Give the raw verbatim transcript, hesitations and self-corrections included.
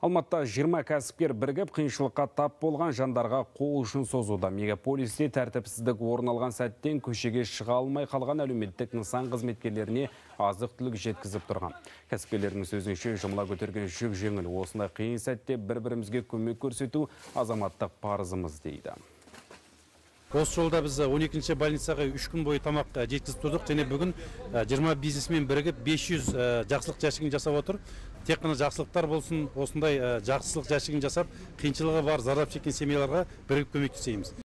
Алматыда жиырма кәсіпкер бірігіп қиыншылыққа тап болған жандарға қол ұшын созуда. Мегаполисте тәртіпсіздік орын алған сәттен көшеге шыға алмай қалған әлеуметтік нысан қызметкерлеріне азық-түлік жеткізіп тұрған. Кәсіпкерлердің сөзінше жұмыла көтерген жүк жеңіл. Осындай қиын сәтте бір-бірімізге көмек көрсету азаматтық парызымыз дейді. Осы жолда біз он екінші больницаға үш күн бойы тамақ жеткізіп тұрдық. Және бүгін жиырма бизнесмен бірігіп бес жүз жақсылық жәшігін жасап отыр. Тек қана жақсылықтар болсын, осындай жақсылық жәшігін жасап, қиыншылығы бар зардап шеккен семьяларға бірігіп көмектесеміз.